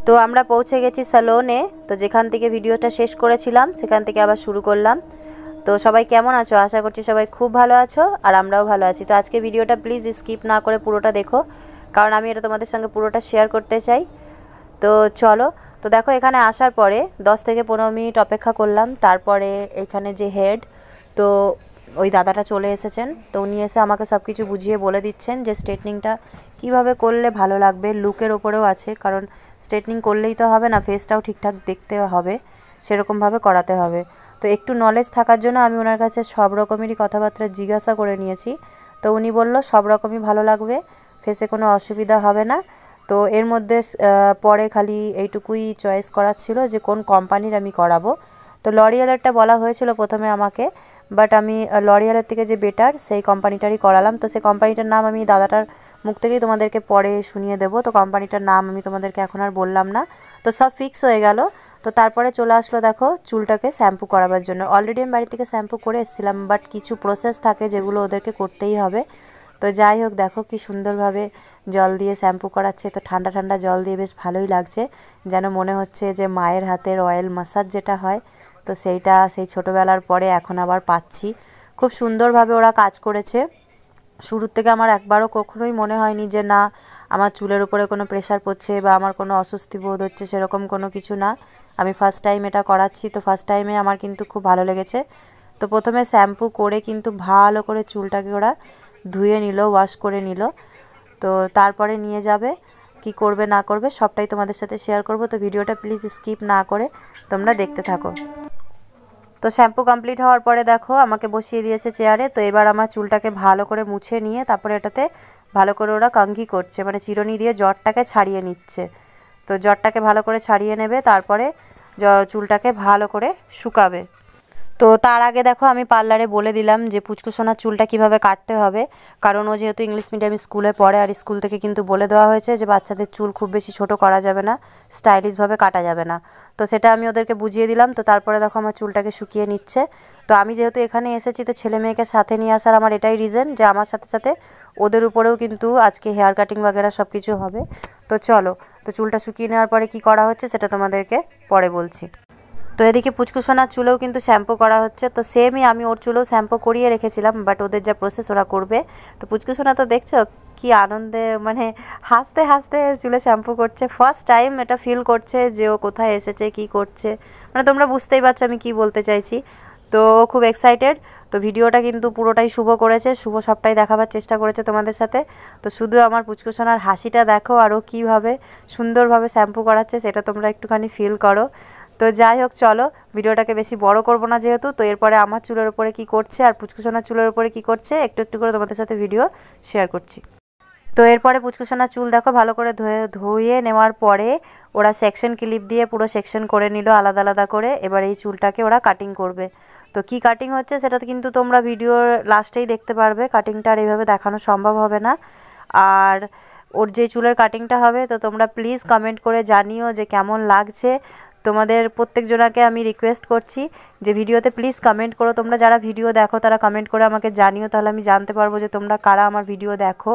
তো আমরা পৌঁছে গেছি স্যালনে। তো যেখান থেকে ভিডিওটা শেষ করেছিলাম সেখান থেকে আবার শুরু করলাম। তো সবাই কেমন আছো? আশা করছি সবাই খুব ভালো আছো, আর আমরাও ভালো আছি। তো আজকে ভিডিওটা প্লিজ স্কিপ না করে পুরোটা দেখো, কারণ আমি এটা তোমাদের সঙ্গে পুরোটা শেয়ার করতে চাই। তো চলো। তো দেখো, এখানে আসার পরে 10 থেকে 15 মিনিট অপেক্ষা করলাম। তারপরে এখানে যে হেড, তো ওই দাদাটা চলে এসেছেন। তো উনি এসে আমাকে সব কিছু বুঝিয়ে বলে দিচ্ছেন যে স্ট্রেটনিংটা কিভাবে করলে ভালো লাগবে। লুকের ওপরেও আছে, কারণ স্ট্রেটনিং করলেই তো হবে না, ফেসটাও ঠিকঠাক দেখতে হবে, সেরকমভাবে করাতে হবে। তো একটু নলেজ থাকার জন্য আমি ওনার কাছে সব রকমেরই কথাবার্তা জিজ্ঞাসা করে নিয়েছি। তো উনি বলল সব রকমই ভালো লাগবে, ফেসে কোনো অসুবিধা হবে না। তো এর মধ্যে পরে খালি এইটুকুই চয়েস করার ছিল যে কোন কোম্পানির আমি করাবো। তো লরিয়ালেরটা বলা হয়েছিল প্রথমে আমাকে, বাট আমি লরিয়ালের থেকে যে বেটার সেই কোম্পানিটারই করালাম। তো সেই কোম্পানিটার নাম আমি দাদাটার মুখ থেকেই তোমাদেরকে পরে শুনিয়ে দেবো। তো কোম্পানিটার নাম আমি তোমাদেরকে এখন আর বললাম না। তো সব ফিক্স হয়ে গেল। তো তারপরে চলে আসলো দেখো চুলটাকে শ্যাম্পু করাবার জন্য। অলরেডি আমি বাড়ি থেকে শ্যাম্পু করে এসেছিলাম, বাট কিছু প্রসেস থাকে যেগুলো ওদেরকে করতেই হবে। তো যাই হোক, দেখো কি সুন্দরভাবে জল দিয়ে শ্যাম্পু করাচ্ছে। তো ঠান্ডা ঠান্ডা জল দিয়ে বেশ ভালোই লাগছে, যেন মনে হচ্ছে যে মায়ের হাতের অয়েল মাসাজ যেটা হয়, তো সেইটা সেই ছোটোবেলার পরে এখন আবার পাচ্ছি। খুব সুন্দরভাবে ওরা কাজ করেছে। শুরুর থেকে আমার একবারও কখনোই মনে হয়নি যে না আমার চুলের উপরে কোনো প্রেশার পড়ছে বা আমার কোনো অস্বস্তি বোধ হচ্ছে, সেরকম কোনো কিছু না। আমি ফার্স্ট টাইম এটা করাচ্ছি, তো ফার্স্ট টাইমে আমার কিন্তু খুব ভালো লেগেছে। তো প্রথমে শ্যাম্পু করে কিন্তু ভালো করে চুলটাকে ওরা ধুয়ে নিল, ওয়াশ করে নিল। তো তারপরে নিয়ে যাবে, কি করবে না করবে সবটাই তোমাদের সাথে শেয়ার করব। তো ভিডিওটা প্লিজ স্কিপ না করে তোমরা দেখতে থাকো। তো শ্যাম্পু কমপ্লিট হওয়ার পরে দেখো আমাকে বসিয়ে দিয়েছে চেয়ারে। তো এবার আমার চুলটাকে ভালো করে মুছে নিয়ে তারপরে এটাতে ভালো করে ওরা কঙ্ঘি করছে, মানে চিরুনি দিয়ে জটটাকে ছাড়িয়ে নিচ্ছে। তো জটটাকে ভালো করে ছাড়িয়ে নেবে, তারপরে চুলটাকে ভালো করে শুকাবে। তো তার আগে দেখো আমি পার্লারে বলে দিলাম যে পুচকুসোনার চুলটা কিভাবে কাটতে হবে, কারণ ও যেহেতু ইংলিশ মিডিয়াম স্কুলে পড়ে, আর স্কুল থেকে কিন্তু বলে দেওয়া হয়েছে যে বাচ্চাদের চুল খুব বেশি ছোট করা যাবে না, স্টাইলিশভাবে কাটা যাবে না। তো সেটা আমি ওদেরকে বুঝিয়ে দিলাম। তো তারপরে দেখো আমার চুলটাকে শুকিয়ে নিচ্ছে। তো আমি যেহেতু এখানে এসেছি, তো ছেলে মেয়েকে সাথে নিয়ে আসার আমার এটাই রিজন যে আমার সাথে সাথে ওদের উপরেও কিন্তু আজকে হেয়ার কাটিং বাগেরা সব কিছু হবে। তো চলো, তো চুলটা শুকিয়ে নেওয়ার পরে কি করা হচ্ছে সেটা তোমাদেরকে পরে বলছি। তো এদিকে পুচকুসোনার চুলেও কিন্তু শ্যাম্পু করা হচ্ছে। তো সেমই আমি ওর চুলেও শ্যাম্পু করিয়ে রেখেছিলাম, বাট ওদের যা প্রসেস ওরা করবে। তো পুচকুসোনা তো দেখছো কি আনন্দে, মানে হাসতে হাসতে চুলে শ্যাম্পু করছে। ফার্স্ট টাইম এটা ফিল করছে যে ও কোথায় এসেছে, কি করছে, মানে তোমরা বুঝতেই পারছো আমি কি বলতে চাইছি। তো ও খুব এক্সাইটেড। তো ভিডিওটা কিন্তু পুরোটাই শুভ করেছে, শুভ সবটাই দেখাবার চেষ্টা করেছে তোমাদের সাথে। তো শুধু আমার পুচকুসোনার হাসিটা দেখো, আর ও কীভাবে সুন্দরভাবে শ্যাম্পু করাচ্ছে সেটা তোমরা একটুখানি ফিল করো। তো যাই হোক, চলো ভিডিওটাকে বেশি বড় করব না যেহেতু। তো এরপরে আমার চুলের উপরে কি করছে আর পুচকুসোনার চুলের উপরে কি করছে একটু একটু করে তোমাদের সাথে ভিডিও শেয়ার করছি। তো এরপরে পুচকুসোনার চুল দেখো ভালো করে ধুয়ে নেওয়ার পরে ওরা সেকশন ক্লিপ দিয়ে পুরো সেকশন করে নিল আলাদা আলাদা করে। এবার এই চুলটাকে ওরা কাটিং করবে। তো কি কাটিং হচ্ছে সেটা কিন্তু তোমরা ভিডিওর লাস্টেই দেখতে পারবে। কাটিংটা আর এইভাবে দেখানো সম্ভব হবে না। আর ওর যে চুলের কাটিংটা হবে, তো তোমরা প্লিজ কমেন্ট করে জানিও যে কেমন লাগছে। তোমাদের প্রত্যেকজনাকে আমি রিকোয়েস্ট করছি যে ভিডিওতে প্লিজ কমেন্ট করো। তোমরা যারা ভিডিও দেখো তারা কমেন্ট করে আমাকে জানিও, তাহলে আমি জানতে পারবো যে তোমরা কারা আমার ভিডিও দেখো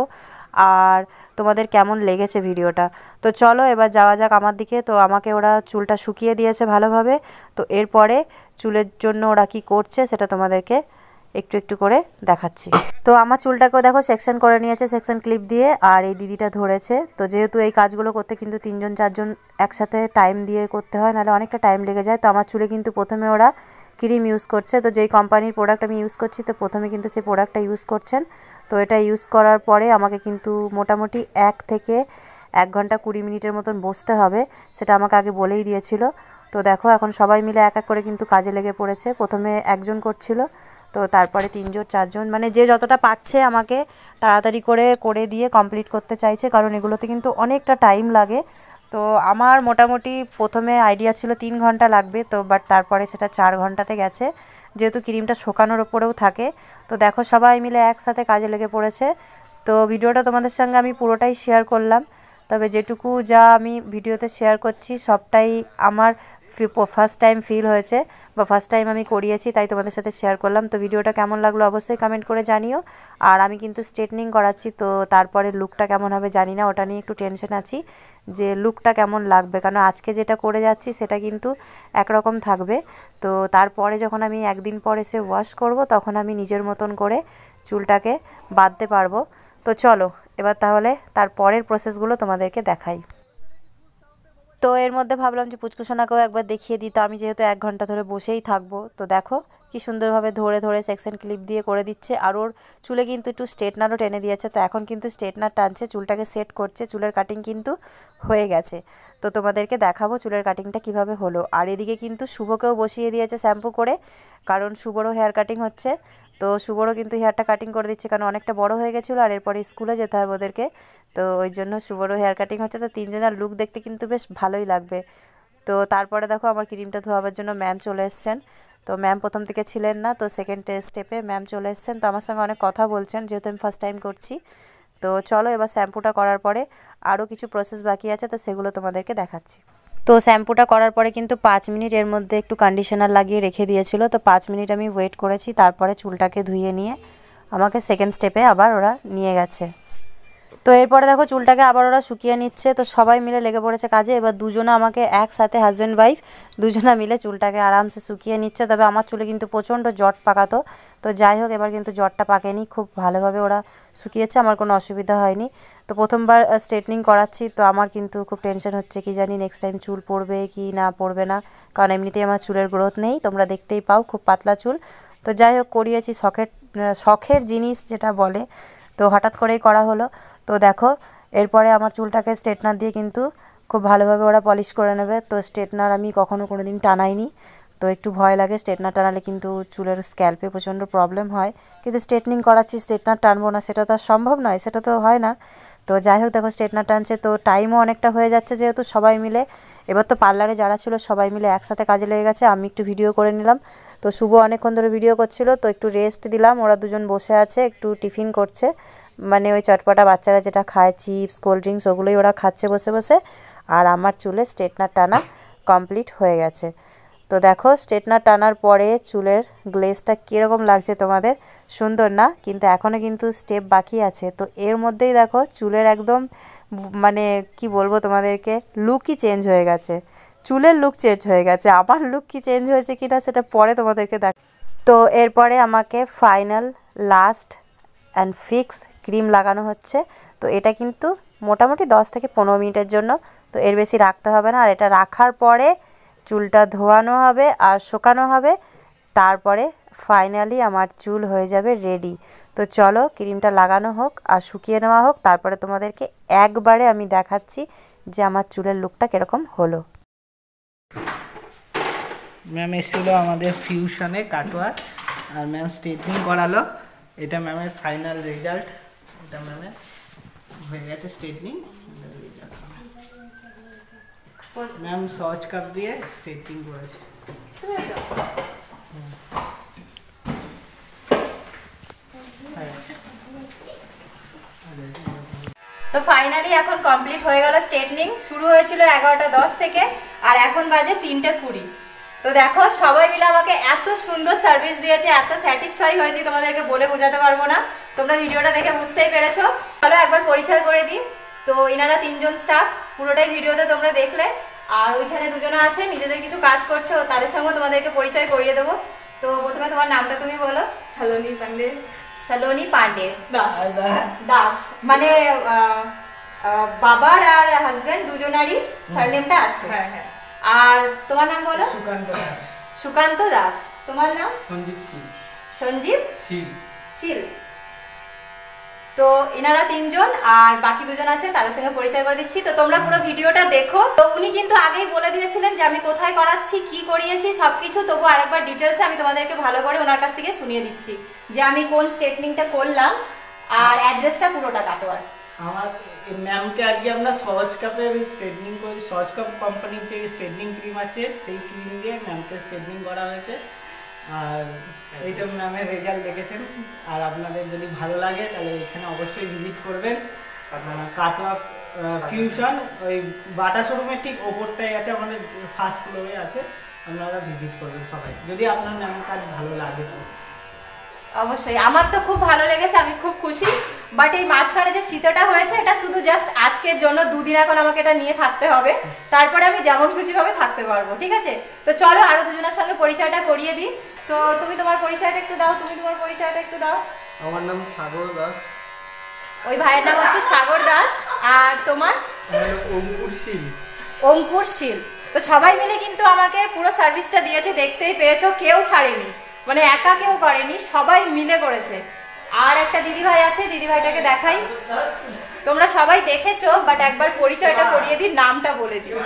আর তোমাদের কেমন লেগেছে ভিডিওটা। তো চলো এবার যাওয়া যাক আমার দিকে। তো আমাকে ওরা চুলটা শুকিয়ে দিয়েছে ভালোভাবে। তো এরপরে চুলের জন্য ওরা কি করছে সেটা তোমাদেরকে একটু একটু করে দেখাচ্ছি। তো আমার চুলটাকেও দেখো সেকশন করে নিয়েছে সেকশন ক্লিপ দিয়ে, আর এই দিদিটা ধরেছে। তো যেহেতু এই কাজগুলো করতে কিন্তু 3জন 4জন একসাথে টাইম দিয়ে করতে হয়, নাহলে অনেকটা টাইম লেগে যায়। তো আমার চুলে কিন্তু প্রথমে ওরা ক্রিম ইউজ করছে। তো যেই কোম্পানির প্রোডাক্ট আমি ইউজ করছি, তো প্রথমে কিন্তু সেই প্রোডাক্টটা ইউজ করছেন। তো এটা ইউজ করার পরে আমাকে কিন্তু মোটামুটি 1 থেকে 1 ঘন্টা 20 মিনিটের মতন বসতে হবে, সেটা আমাকে আগে বলেই দিয়েছিল। তো দেখো এখন সবাই মিলে এক এক করে কিন্তু কাজে লেগে পড়েছে। প্রথমে একজন করছিল, তো তারপরে 3জন 4জন, মানে যে যতটা পারছে আমাকে তাড়াতাড়ি করে দিয়ে কমপ্লিট করতে চাইছে, কারণ এগুলোতে কিন্তু অনেকটা টাইম লাগে। তো আমার মোটামুটি প্রথমে আইডিয়া ছিল 3 ঘন্টা লাগবে, তো বাট তারপরে সেটা 4 ঘন্টাতে গেছে, যেহেতু ক্রিমটা শুকানোর ওপরেও থাকে। তো দেখো সবাই মিলে একসাথে কাজে লেগে পড়েছে। তো ভিডিওটা তোমাদের সঙ্গে আমি পুরোটাই শেয়ার করলাম। তবে যেটুকু যা আমি ভিডিওতে শেয়ার করছি সবটাই আমার ফার্স্ট টাইম ফিল হয়েছে বা ফার্স্ট টাইম আমি করিয়েছি, তাই তোমাদের সাথে শেয়ার করলাম। তো ভিডিওটা কেমন লাগলো অবশ্যই কমেন্ট করে জানিও। আর আমি কিন্তু স্ট্রেটনিং করাচ্ছি, তো তারপরে লুকটা কেমন হবে জানি না, ওটা নিয়ে একটু টেনশন আছি যে লুকটা কেমন লাগবে, কারণ আজকে যেটা করে যাচ্ছি সেটা কিন্তু একরকম থাকবে। তো তারপরে যখন আমি একদিন পর এসে ওয়াশ করব তখন আমি নিজের মতন করে চুলটাকে বাঁধতে পারবো। তো চলো এবার তাহলে তারপরের প্রসেসগুলো তোমাদেরকে দেখাই। তো এর মধ্যে ভাবলাম যে পুচকুসোনাকেও একবার দেখিয়ে দিই, তো আমি যেহেতু 1 ঘন্টা ধরে বসেই থাকবো, তো দেখো কি সুন্দরভাবে ধরে ধরে সেকশন ক্লিপ দিয়ে করে দিচ্ছে। আর ওর চুলে কিন্তু একটু স্ট্রেটনারও টেনে দিয়েছে, তো এখন কিন্তু স্ট্রেটনার টানছে, চুলটাকে সেট করছে। চুলের কাটিং কিন্তু হয়ে গেছে, তো তোমাদেরকে দেখাবো চুলের কাটিংটা কিভাবে হলো। আর এদিকে কিন্তু শুভকেও বসিয়ে দিয়েছে শ্যাম্পু করে, কারণ শুভরও হেয়ার কাটিং হচ্ছে। তো শুভরও কিন্তু হেয়ারটা কাটিং করে দিচ্ছে, কারণ অনেকটা বড় হয়ে গেছিলো আর এরপরে স্কুলে যেতে হবে ওদেরকে, তো ওই জন্য শুভরও হেয়ার কাটিং হচ্ছে। তো তিনজনের লুক দেখতে কিন্তু বেশ ভালোই লাগবে। তো তারপরে দেখো আমার ক্রিমটা ধোয়াবার জন্য ম্যাম চলে এসছেন। তো ম্যাম প্রথম থেকে ছিলেন না, তো সেকেন্ড স্টেপে ম্যাম চলে এসছেন। তো আমার সঙ্গে অনেক কথা বলছেন, যেহেতু আমি ফার্স্ট টাইম করছি। তো চলো এবার শ্যাম্পুটা করার পরে আরও কিছু প্রসেস বাকি আছে, তো সেগুলো তোমাদেরকে দেখাচ্ছি। তো শ্যাম্পুটা করার পরে কিন্তু 5 মিনিট এর মধ্যে একটু কন্ডিশনার লাগিয়ে রেখে দিয়েছিল, তো 5 মিনিট আমি ওয়েট করেছি। তারপরে চুলটাকে ধুয়ে নিয়ে আমাকে সেকেন্ড স্টেপে আবার ওরা নিয়ে গেছে। তো এরপরে দেখো চুলটাকে আবার ওরা শুকিয়ে নিচ্ছে, তো সবাই মিলে লেগে পড়েছে কাজে। এবার দুজনে আমাকে একসাথে, হাজব্যান্ড ওয়াইফ দুজনা মিলে চুলটাকে আরামসে শুকিয়ে নিচ্ছে। তবে আমার চুলে কিন্তু প্রচণ্ড জট পাকাতো, তো যাই হোক এবার কিন্তু জটটা পাকেনি, খুব ভালোভাবে ওরা শুকিয়েছে, আমার কোনো অসুবিধা হয়নি। তো প্রথমবার স্ট্রেটনিং করাচ্ছি, তো আমার কিন্তু খুব টেনশন হচ্ছে কি জানি নেক্সট টাইম চুল পড়বে কি না পড়বে না, কারণ এমনিতেই আমার চুলের গ্রোথ নেই, তোমরা দেখতেই পাও খুব পাতলা চুল। তো যাই হোক করিয়েছি, শখের জিনিস যেটা বলে, তো হঠাৎ করেই করা হলো। তো দেখো এরপরে আমার চুলটাকে স্ট্রেটনার দিয়ে কিন্তু খুব ভালোভাবে ওরা পলিশ করে নেবে। তো স্ট্রেটনার আমি কখনো কোনো দিন টানাইনি, তো একটু ভয় লাগে স্ট্রেটনার টানালে, কিন্তু চুলের স্ক্যাল্পে প্রচণ্ড প্রবলেম হয়। কিন্তু স্ট্রেটনিং করাচ্ছি, স্ট্রেটনার টানবো না সেটা তো আর সম্ভব নয়, সেটা তো হয় না। তো যাই হোক দেখো স্ট্রেটনার টানছে, তো টাইমও অনেকটা হয়ে যাচ্ছে, যেহেতু সবাই মিলে এবার তো পার্লারে যারা ছিল সবাই মিলে একসাথে কাজে লেগে গেছে। আমি একটু ভিডিও করে নিলাম, তো শুভ অনেকক্ষণ ধরে ভিডিও করছিল, তো একটু রেস্ট দিলাম। ওরা দুজন বসে আছে, একটু টিফিন করছে, মানে ওই চটপটা বাচ্চারা যেটা খায় চিপস কোল্ড ড্রিঙ্কস, ওগুলোই ওরা খাচ্ছে বসে বসে। আর আমার চুলে স্ট্রেটনার টানা কমপ্লিট হয়ে গেছে। তো দেখো স্ট্রেটনার টানার পরে চুলের গ্লেজটা কীরকম লাগছে তোমাদের, সুন্দর না? কিন্তু এখনও কিন্তু স্টেপ বাকি আছে। তো এর মধ্যেই দেখো চুলের একদম মানে কি বলবো তোমাদেরকে, লুকই চেঞ্জ হয়ে গেছে, চুলের লুক চেঞ্জ হয়ে গেছে। আমার লুক কি চেঞ্জ হয়েছে কিনা সেটা পরে তোমাদেরকে দেখ। তো এরপরে আমাকে final last and fix cream লাগানো হচ্ছে। তো এটা কিন্তু মোটামুটি 10 থেকে 15 মিনিটের জন্য, তো এর বেশি রাখতে হবে না। আর এটা রাখার পরে চুলটা ধোয়ানো হবে আর শুকানো হবে, তারপরে ফাইনালি আমার চুল হয়ে যাবে রেডি। তো চলো ক্রিমটা লাগানো হোক আর শুকিয়ে নেওয়া হোক, তারপরে তোমাদেরকে একবারে আমি দেখাচ্ছি যে আমার চুলের লুকটা কীরকম হলো। ম্যাম এসেছিলো আমাদের ফিউশনে কাটোয়া, আর ম্যাম স্ট্রেটনিং করালো। এটা ম্যামের ফাইনাল রেজাল্ট, এটা ম্যামের হয়ে গেছে স্ট্রেটনিং। ম্যাম সহজ কাপ দিয়ে স্ট্রেটনিং করেছে। তো ফাইনালি এখন কমপ্লিট হয়ে গেল স্ট্রেটনিং। শুরু হয়েছিল 11:10 থেকে, আর এখন বাজে 3:20। তো দেখো সবাই মিলে আমাকে এত সুন্দর সার্ভিস দিয়েছে, এত স্যাটিসফাই হয়েছি তোমাদেরকে বলে বোঝাতে পারবো না। তোমরা ভিডিওটা দেখে বুঝতেই পেরেছো। চলো একবার পরিচয় করে দিই। তো এনারা 3 জন স্টাফ, পুরোটাই ভিডিওতে তোমরা দেখলে। আর ওইখানে দুজনে আছে নিজেদের কিছু কাজ করছে, তাদের সঙ্গে তোমাদেরকে পরিচয় করিয়ে দেবো। তো প্রথমে তোমার নামটা তুমি বলো। সলোনি পান্ডে। সলোনি পান্ডে দাস। দাস মানে বাবার আর হাজবেন্ড দুজনারই সারনেমটা আছে। হ্যাঁ হ্যাঁ। আর তোমার নাম বলো। সুকান্ত দাস। সুকান্ত দাস। তোমার নাম? সঞ্জীব শীল। সঞ্জীব শীল। শীল। তো এনারা 3 জন, আর বাকি 2 জন আছে, তাদের সঙ্গে পরিচয় করে দিচ্ছি। তো তোমরা পুরো ভিডিওটা দেখো। তো উনি কিন্তু আগেই বলে দিয়েছিলেন যে আমি কোথায় করাচ্ছি, কি করিয়েছি সবকিছু, তবু আরেকবার ডিটেলসে আমি তোমাদেরকে ভালো করে ওনার কাছ থেকে শুনিয়ে দিচ্ছি যে আমি কোন স্ট্রেটনিংটা করলাম, আর অ্যাড্রেসটা পুরোটা কাটোয়ার। আমার ম্যামকে আজকে আমরা সহজ কাপের স্ট্রেটনিং করি, সহজ কাপ কোম্পানির যে স্ট্রেটনিং ক্রিম আছে সেই ক্রিম দিয়ে ম্যামকে স্ট্রেটনিং করা হয়েছে। আর এইটা ম্যামের রেজাল্ট দেখেছেন। আর আপনাদের যদি ভালো লাগে তাহলে এখানে অবশ্যই ভিজিট করবেন। আপনারা কাটোয়া ফিউশন ওই বাটা শোরুমের ঠিক ওপরটাই আছে, আমাদের ফার্স্ট ফ্লোরে আছে। আপনারা ভিজিট করবেন সবাই, যদি আপনার ম্যামের কাজ ভালো লাগে তো। অবশ্যই, আমার তো খুব ভালো লেগেছে, আমি খুব খুশি। বাট এই মাঝখানে যে শীতটা হয়েছে এটা শুধু জাস্ট আজকের জন্য, দুদিন এখন আমাকে এটা নিয়ে থাকতে হবে, তারপরে আমি যেমন খুশিভাবে থাকতে পারবো। ঠিক আছে, তো চলো আরো দুজনের সঙ্গে পরিচয়টা করিয়ে দিই। তো তুমি তোমার পরিচয়টা একটু দাও, আমার নাম সাগর দাস। ওই ভাইয়ের নাম হচ্ছে সাগর দাস, আর তোমার? অঙ্কুর শীল। অঙ্কুর শীল। তো সবাই মিলে কিন্তু আমাকে পুরো সার্ভিসটা দিয়েছে, দেখতেই পেয়েছো, কেউ ছাড়েনি, মানে একা কেউ করেনি, সবাই মিলে করেছে। আর একটা দিদিভাই আছে, দিদিভাইটাকে দেখাই। তোমরা সবাই দেখেছো, বাট একবার পরিচয়টা করিয়ে দিই, নামটা বলে দিই।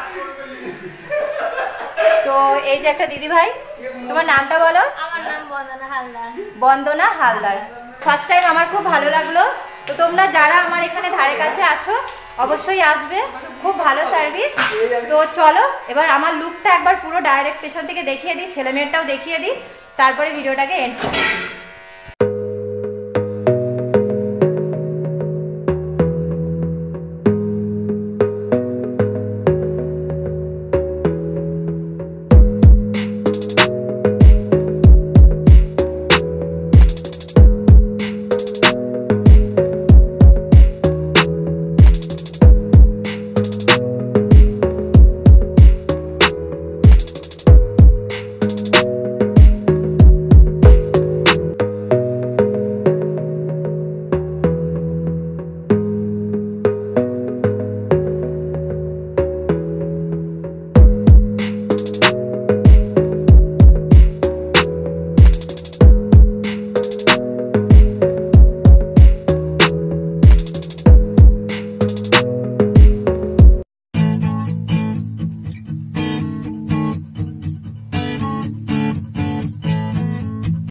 তো এই যে একটা দিদিভাই, তোমার নামটা বলো। আমার নাম বন্দনা হালদার। বন্দনা হালদার। ফার্স্ট টাইম আমার খুব ভালো লাগলো। তো তোমরা যারা আমার এখানে ধারে কাছে আছো অবশ্যই আসবে, খুব ভালো সার্ভিস। তো চলো এবার আমার লুকটা একবার পুরো ডাইরেক্ট পেছন থেকে দেখিয়ে দিই, ছেলে মেয়েরটাও দেখিয়ে দিই, তারপরে ভিডিওটাকে এন্ড করছি।